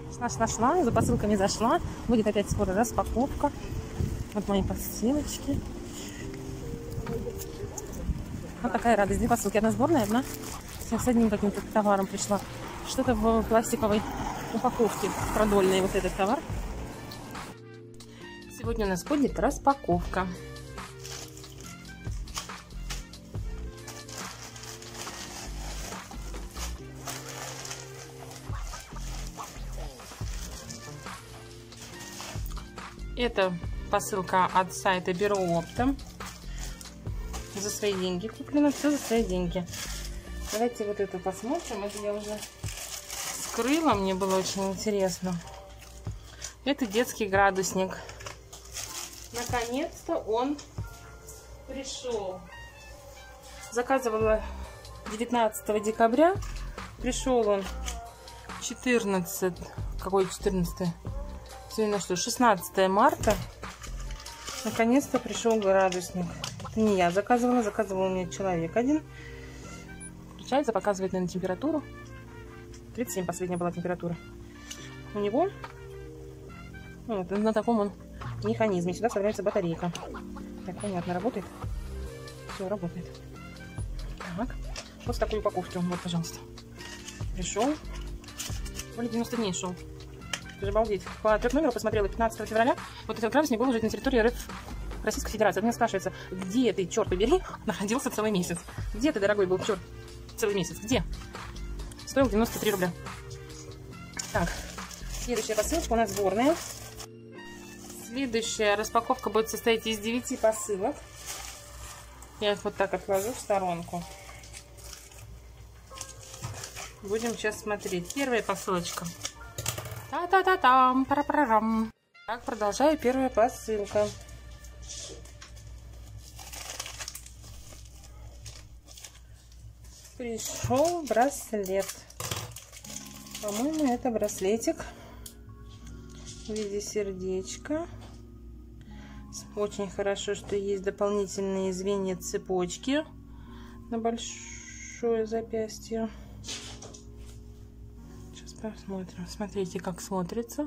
Шла, за посылками зашла. Будет опять скоро распаковка. Вот мои посылочки. Вот такая радость. 2 посылки. Одна сборная, одна с одним каким-то товаром пришла. Что-то в пластиковой упаковке. Продольный вот этот товар. Сегодня у нас будет распаковка. Это посылка от сайта Бюро Опта. За свои деньги куплено, все за свои деньги. Давайте вот это посмотрим. Это я уже скрыла, мне было очень интересно. Это детский градусник. Наконец-то он пришел. Заказывала 19 декабря. Пришел он 14. Какой 14? Сегодня что? 16 марта. Наконец-то пришел градусник. Это не я заказывала. Заказывал у меня человек один. Включается, показывает, наверное, температуру. 37 последняя была температура. У него вот, на таком он механизме. Сюда вставляется батарейка. Так, понятно, работает? Все, работает. Так, вот в такой упаковке он. Вот, пожалуйста. Пришел. Более 90 дней шел. Даже обалдеть. По трёх-номеру посмотрела 15 февраля. Вот этот градусник был уже на территории РФ, Российской Федерации. Меня спрашивается, где ты, черт побери, находился целый месяц? Где ты, дорогой, был, черт, целый месяц? Где? Стоил 93 рубля. Так, следующая посылочка у нас сборная. Следующая распаковка будет состоять из 9 посылок. Я их вот так отложу в сторонку. Будем сейчас смотреть. Первая посылочка. Та-та-та-там, пара-парам. Так, продолжаю. Первая посылка. Пришел браслет. По-моему, это браслетик в виде сердечка. Очень хорошо, что есть дополнительные звенья цепочки на большое запястье. Посмотрим. Смотрите, как смотрится.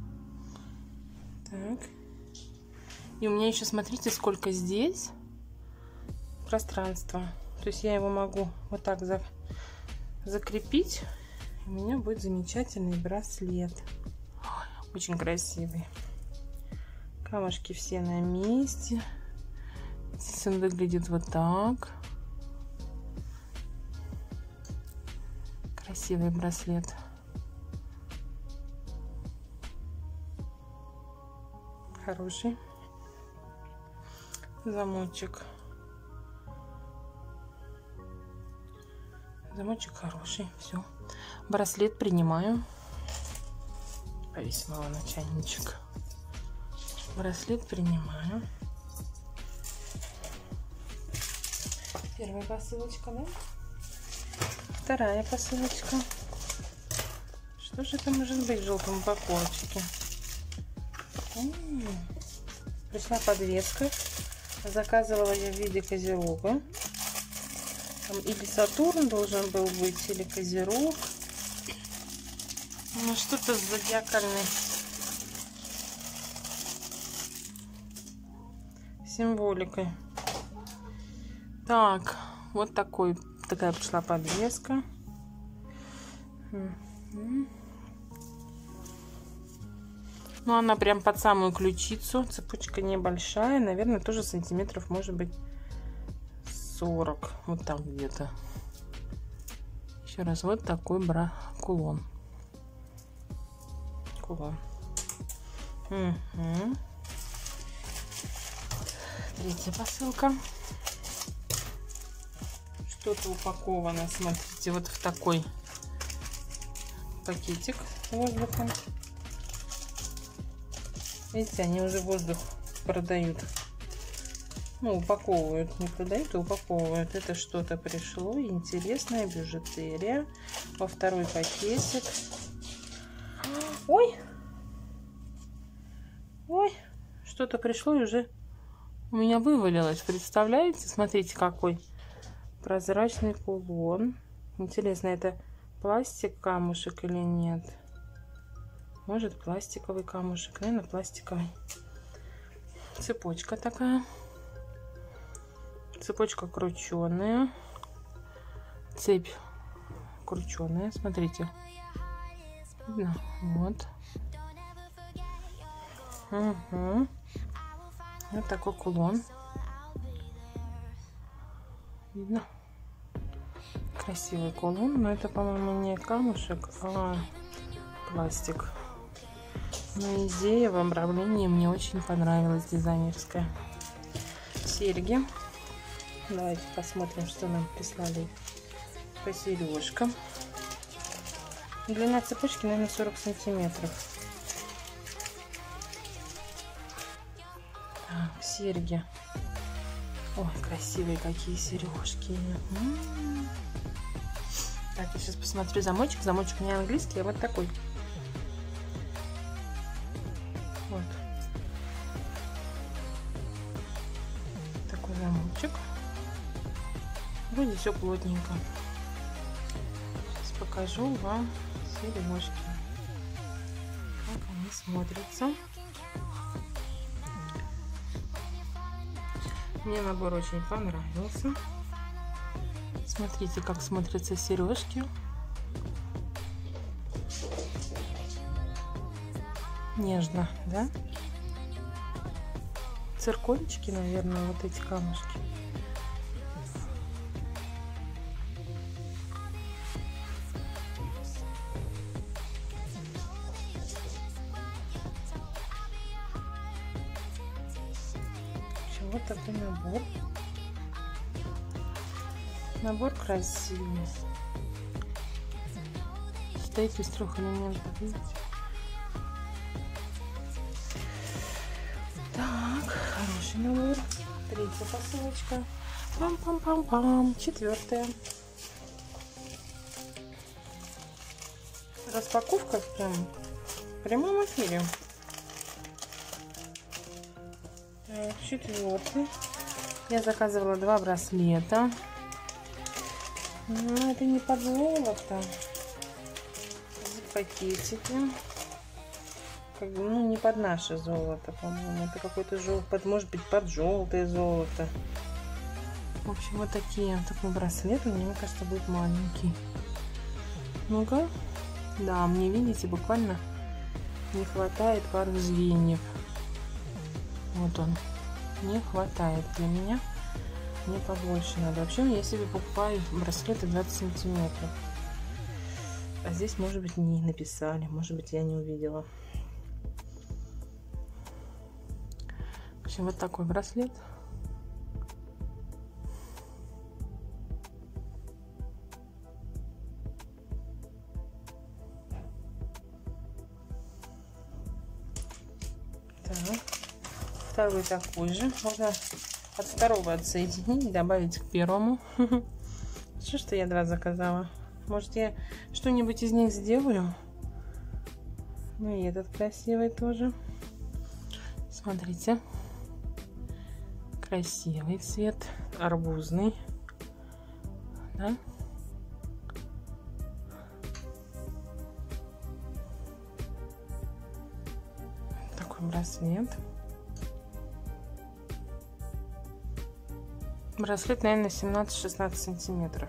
Так. И у меня еще, смотрите, сколько здесь пространства. То есть я его могу вот так закрепить. И у меня будет замечательный браслет. Очень красивый. Камушки все на месте. Здесь он выглядит вот так. Красивый браслет. Хороший замочек. Замочек хороший. Все. Браслет принимаю. Повесила на чайничек. Браслет принимаю. Первая посылочка, да? Вторая посылочка. Что же это может быть в желтом упаковочке? Пришла подвеска. Заказывала я в виде козерога. Там или Сатурн должен был быть, или Козерог. Ну, что-то с зодиакальной символикой. Так, вот такая пришла подвеска. Ну, она прям под самую ключицу. Цепочка небольшая. Наверное, тоже сантиметров, может быть, 40. Вот там где-то. Еще раз, вот такой кулон. Угу. Третья посылка. Что-то упаковано, смотрите, вот в такой пакетик с воздухом. Видите, они уже воздух продают. Ну, упаковывают. Не продают, а упаковывают. Это что-то пришло. Интересная бижутерия. Во второй пакетик. Ой! Ой! Что-то пришло и уже у меня вывалилось. Представляете? Смотрите, какой прозрачный кулон. Интересно, это пластик, камушек или нет? Может, пластиковый камушек. Наверное, пластиковый. Цепочка такая. Цепочка крученая. Цепь крученая. Смотрите. Видно? Вот. Угу. Вот такой кулон. Видно? Красивый кулон. Но это, по-моему, не камушек, а пластик. Но идея в обрамлении мне очень понравилась, дизайнерская. Серьги. Давайте посмотрим, что нам прислали по сережкам. Длина цепочки, наверное, 40 сантиметров. Так, серьги. Ой, красивые какие сережки. Так, я сейчас посмотрю замочек. Замочек не английский, а вот такой. Вот. Такой замочек. Вроде все плотненько. Сейчас покажу вам сережки. Как они смотрятся. Мне набор очень понравился. Смотрите, как смотрятся сережки. Нежно, да? Циркончики, наверное, вот эти камушки. Вот такой набор. Набор красивый. Состоит из 3 элементов, видите? Так, хороший набор. 3-я посылочка. Пам-пам-пам-пам. 4-я. Распаковка в прямом эфире. Так, 4-й. Я заказывала 2 браслета. Но это не под золото. Пакетики. Как бы, ну, не под наше золото, по-моему. Это какой-то желтый, может быть, под желтое золото. В общем, вот такой браслет. Мне кажется, будет маленький. Ну-ка. Да, мне, видите, буквально не хватает пару звеньев. Вот он. Не хватает для меня. Мне побольше надо. Вообще, я себе покупаю браслеты 20 сантиметров. А здесь, может быть, не написали. Может быть, я не увидела. В общем, вот такой браслет. Так. Второй такой же. Можно от второго отсоединить, добавить к первому. Что я 2 заказала? Может, я что-нибудь из них сделаю? Ну и этот красивый тоже. Смотрите. Красивый цвет. Арбузный. Да? Такой браслет. Браслет, наверное, 17-16 сантиметров.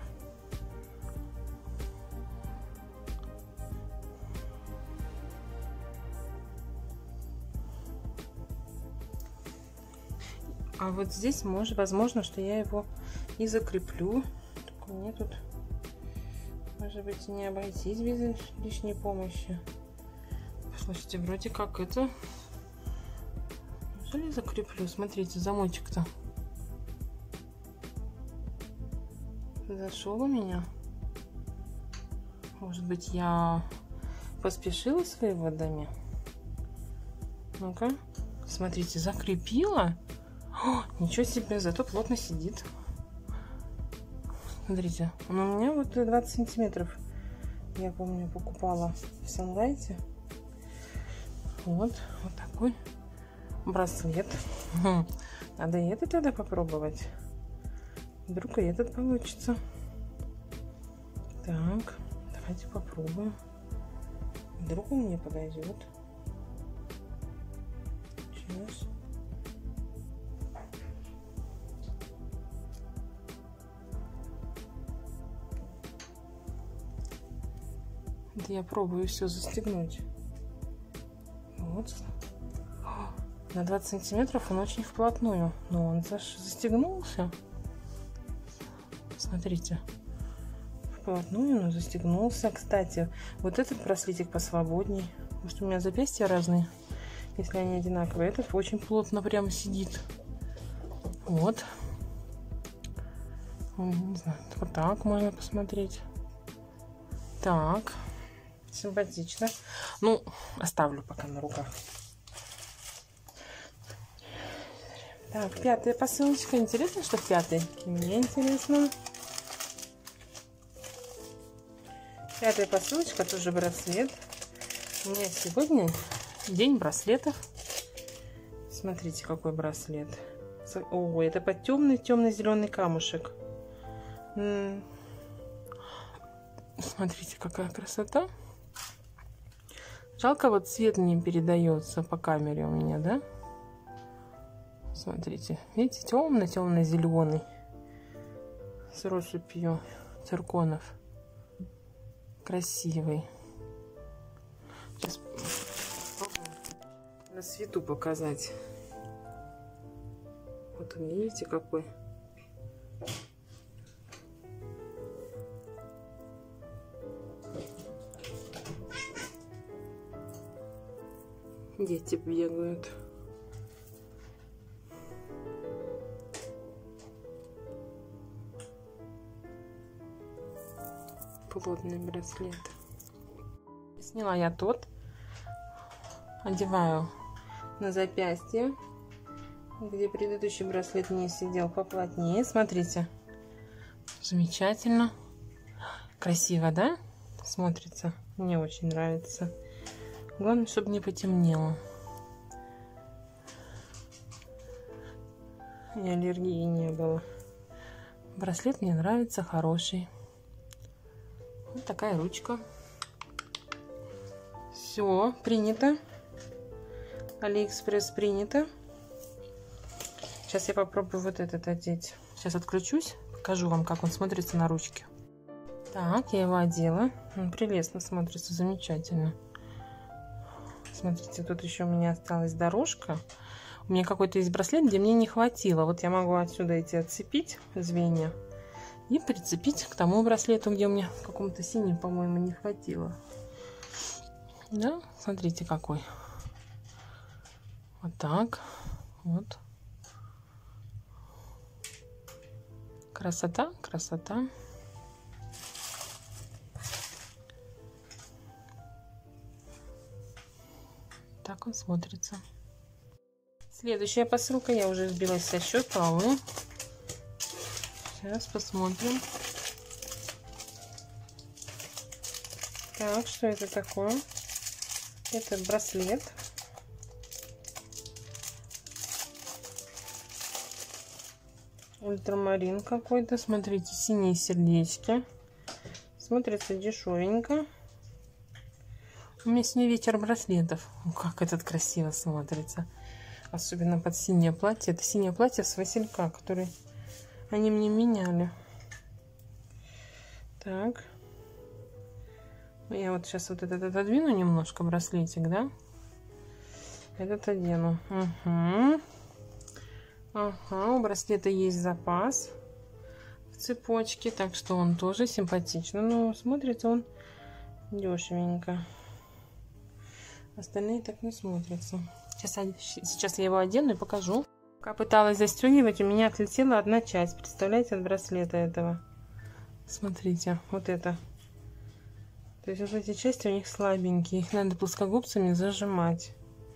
А вот здесь возможно, что я его и закреплю. Только мне тут, может быть, не обойтись без лишней помощи. Слушайте, вроде как это... Неужели закреплю? Смотрите, замочек-то зашел у меня. Может быть, я поспешила с выводами? Ну-ка, смотрите, закрепила. О, ничего себе, зато плотно сидит. Смотрите, он у меня вот 20 сантиметров. Я помню, покупала в Санлайте. Вот такой браслет. Надо и это тогда попробовать. Вдруг и этот получится. Так, давайте попробуем. Вдруг он мне подойдет. Сейчас. Это я пробую все застегнуть. Вот. На 20 сантиметров он очень вплотную. Но он застегнулся. Смотрите. Вплотную, но застегнулся. Кстати, вот этот браслетик посвободней. Потому что у меня запястья разные. Если они одинаковые. Этот очень плотно прямо сидит. Вот. Не знаю, вот так можно посмотреть. Так. Симпатично. Ну, оставлю пока на руках. Так, 5-я посылочка. Интересно, что в 5-й? Мне интересно. 5-я посылочка, тоже браслет. У меня сегодня день браслетов. Смотрите, какой браслет. О, это под темный зеленый камушек. Смотрите, какая красота. Жалко, вот цвет не передается по камере у меня, да? Смотрите, видите, темно-зеленый с россыпью цирконов. Красивый. Сейчас попробую на свету показать. Вот он, видите, какой. Дети бегают. Плотный браслет. Сняла я тот. Одеваю на запястье, где предыдущий браслет не сидел, поплотнее. Смотрите. Замечательно. Красиво, да? Смотрится. Мне очень нравится. Главное, чтобы не потемнело. И аллергии не было. Браслет мне нравится, хороший. Вот такая ручка. Все, принято. Алиэкспресс принято. Сейчас я попробую вот этот одеть. Сейчас отключусь, покажу вам, как он смотрится на ручке. Так, я его одела. Он прелестно смотрится, замечательно. Смотрите, тут еще у меня осталась дорожка. У меня какой-то есть браслет, где мне не хватило. Вот я могу отсюда эти отцепить звенья и прицепить к тому браслету, где у меня в каком-то синем, по-моему, не хватило. Да, смотрите, какой. Вот так. Вот. Красота, красота. Так он смотрится. Следующая посылка. Я уже сбилась со счета, увы. Сейчас посмотрим. Так, что это такое? Это браслет. Ультрамарин какой-то. Смотрите, синие сердечки. Смотрится дешевенько. У меня сегодня вечер браслетов. О, как этот красиво смотрится. Особенно под синее платье. Это синее платье с василька, который они мне меняли. Так. Я вот сейчас вот этот отодвину немножко браслетик, да? Этот одену. Угу. Ага, у браслета есть запас в цепочке, так что он тоже симпатично. Но смотрится он дешевенько. Остальные так не смотрятся. Сейчас я его одену и покажу. Пока пыталась застегивать, у меня отлетела одна часть. Представляете, от браслета этого. Смотрите, вот это. То есть вот эти части у них слабенькие. Их надо плоскогубцами зажимать.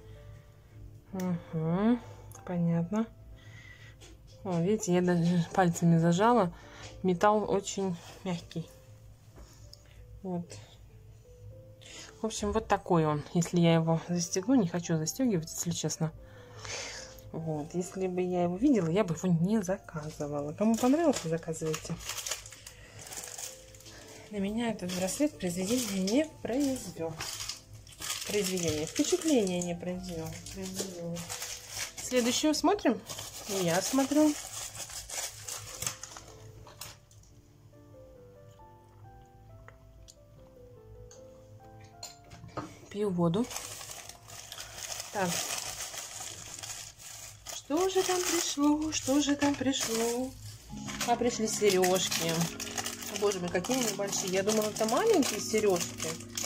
Угу, понятно. О, видите, я даже пальцами зажала. Металл очень мягкий. Вот. В общем, вот такой он. Если я его застегну, не хочу застегивать, если честно. Вот. Если бы я его видела, я бы его не заказывала. Кому понравился, заказывайте. На меня этот браслет произведения не произвел. произведение впечатления не произвел. Следующую смотрим. Я смотрю. Пью воду. Так. Что же там пришло? Что же там пришло? А пришли сережки. Боже мой, какие они большие. Я думала, это маленькие сережки.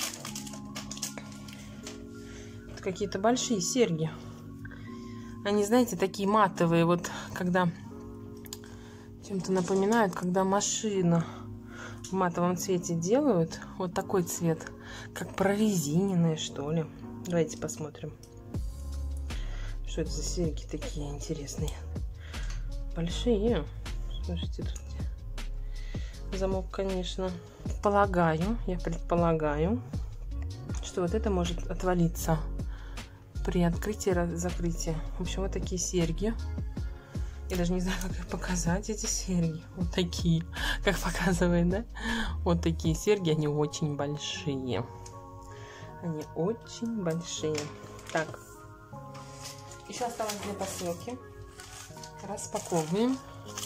Это какие-то большие серьги. Они, знаете, такие матовые. Вот когда чем-то напоминают, когда машина в матовом цвете делают. Вот такой цвет. Как прорезиненные, что ли. Давайте посмотрим. Что это за серьги такие интересные? Большие. Слушайте, тут замок, конечно. Я предполагаю, что вот это может отвалиться при открытии и закрытии. В общем, вот такие серьги. Я даже не знаю, как их показать, эти серьги. Вот такие, как показывает, да? Вот такие серьги, они очень большие. Они очень большие. Так. Еще осталось 2 посылки. Распаковываем.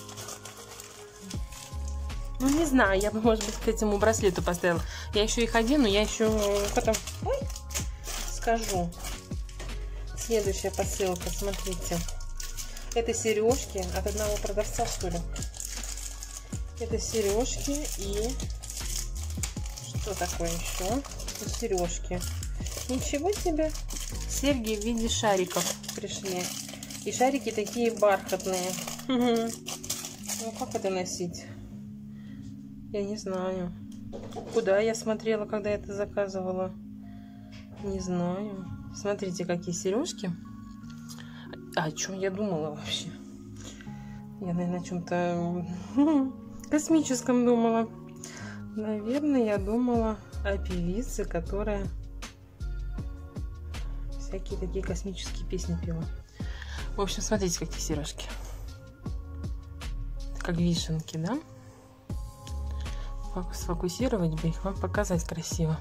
Ну, не знаю, я бы, может быть, к этому браслету поставила. Я еще их одену, я еще потом скажу. Следующая посылка, смотрите. Это сережки от одного продавца, что ли. Это сережки и... Что такое еще? Это сережки. Ничего себе. Серьги в виде шариков пришли. И шарики такие бархатные. Ну, как это носить? Я не знаю. Куда я смотрела, когда это заказывала? Не знаю. Смотрите, какие сережки. А о чем я думала вообще? Я, наверное, о чем-то космическом думала. Наверное, я думала о певице, которая всякие такие космические песни пела. В общем, смотрите, какие сережки. Как вишенки, да? Сфокусировать бы их, вам показать красиво.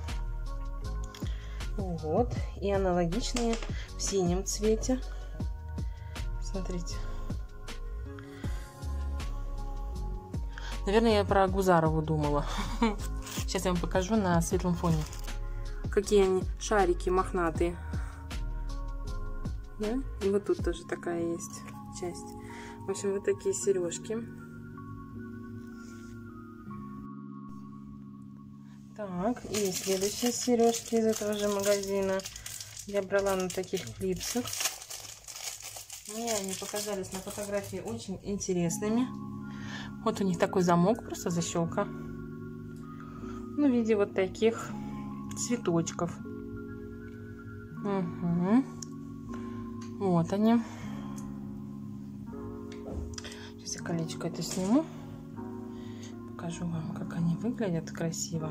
Вот. И аналогичные в синем цвете. Смотрите. Наверное, я про Гузарову думала. Сейчас я вам покажу на светлом фоне. Какие они шарики мохнатые. Да? И вот тут тоже такая есть часть. В общем, вот такие сережки. Так, и следующие сережки из этого же магазина я брала на таких клипсах. Мне они показались на фотографии очень интересными. Вот у них такой замок, просто защелка. Ну, в виде вот таких цветочков. Угу. Вот они. Сейчас я колечко это сниму. Покажу вам, как они выглядят красиво.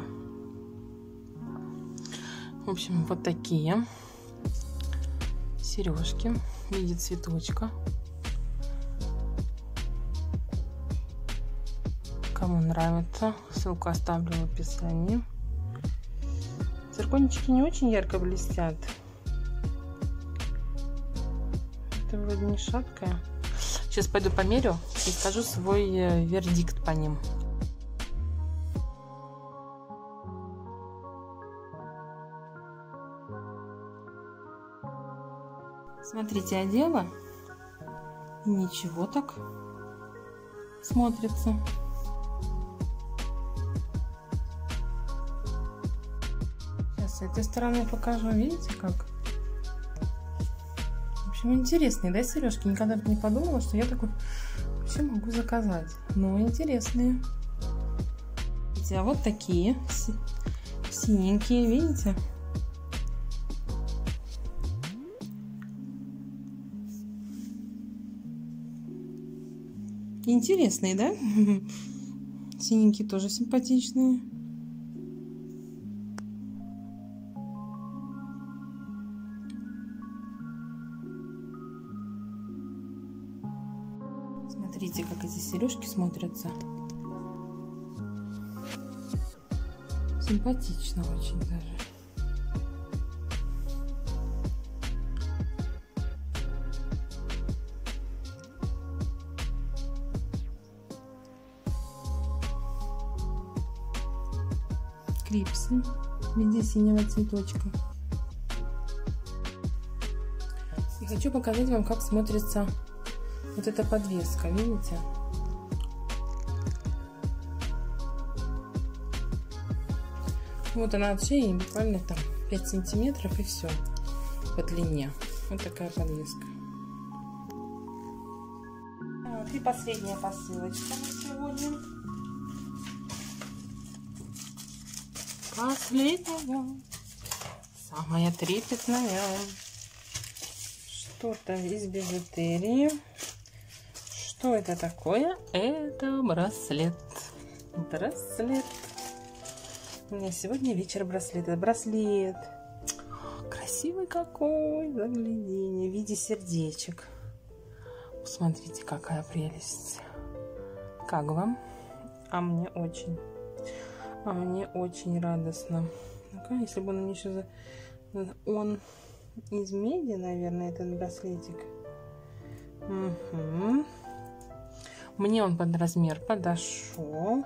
В общем, вот такие сережки в виде цветочка. Кому нравится, ссылку оставлю в описании. Циркончики не очень ярко блестят. Это вроде не шаткая. Сейчас пойду померю и скажу свой вердикт по ним. Смотрите, одела. И ничего так смотрится. Сейчас с этой стороны покажу. Видите, как? В общем, интересные, да, сережки? Никогда не подумала, что я такой вообще могу заказать. Но интересные. А вот такие синенькие, видите? Интересные, да? Синенькие тоже симпатичные. Смотрите, как эти сережки смотрятся. Симпатично очень даже. клипсы в виде синего цветочка. И хочу показать вам, как смотрится вот эта подвеска, видите? Вот она от шеи, буквально там 5 сантиметров и все по длине. Вот такая подвеска. Так, и последняя посылочка на сегодня. Последняя, самая трепетная. Что-то из бижутерии. Что это такое? Это браслет. Браслет. У меня сегодня вечер браслета. Браслет. Красивый какой. Загляденье. В виде сердечек. Посмотрите, какая прелесть. Как вам? А мне очень. А мне очень радостно. Ну-ка, если бы он мне еще... Он из меди, наверное, этот браслетик. Угу. Мне он под размер подошел.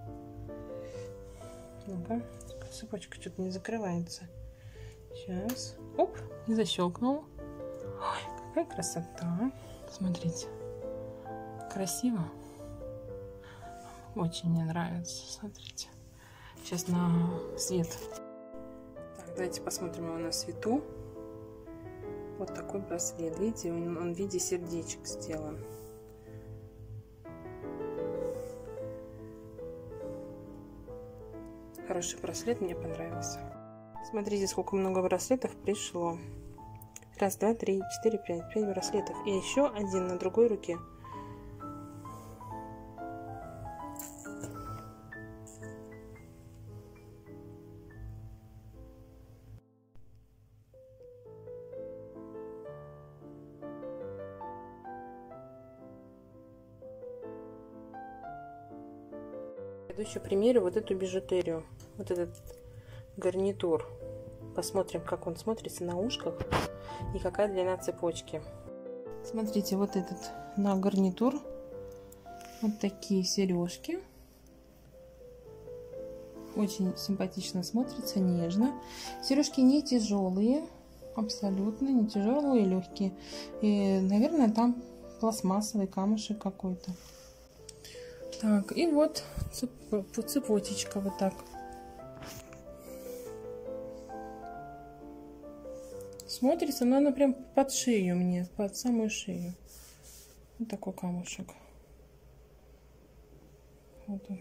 Ну-ка, цепочка что-то не закрывается. Сейчас. Оп, и защелкнул. Ой, какая красота. Смотрите. Красиво. Очень мне нравится. Смотрите. Сейчас на свет. Так, давайте посмотрим его на свету. Вот такой браслет. Видите, он в виде сердечек сделан. Хороший браслет, мне понравился. Смотрите, сколько много браслетов пришло. Раз, два, три, 4, 5 браслетов. И еще один на другой руке. Я еще примерю вот эту бижутерию, вот этот гарнитур. Посмотрим, как он смотрится на ушках и какая длина цепочки. Смотрите, вот этот на гарнитур. Вот такие сережки. Очень симпатично смотрится, нежно. Сережки не тяжелые, абсолютно не тяжелые, легкие. И, наверное, там пластмассовый камушек какой-то. Так, и вот цепочечка вот так. Смотрится, но она прям под шею мне, под самую шею. Вот такой камушек. Вот он.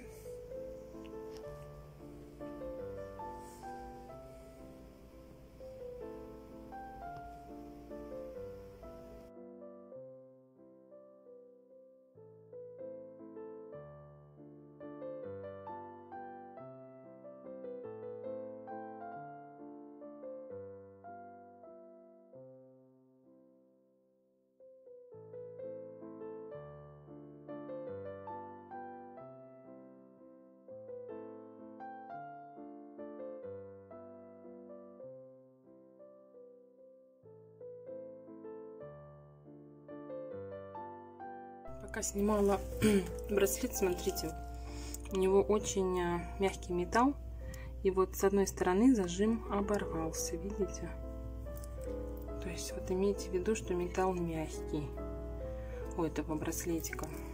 Пока снимала браслет, смотрите, у него очень мягкий металл, и вот с одной стороны зажим оборвался, видите? То есть вот имейте в виду, что металл мягкий у этого браслетика.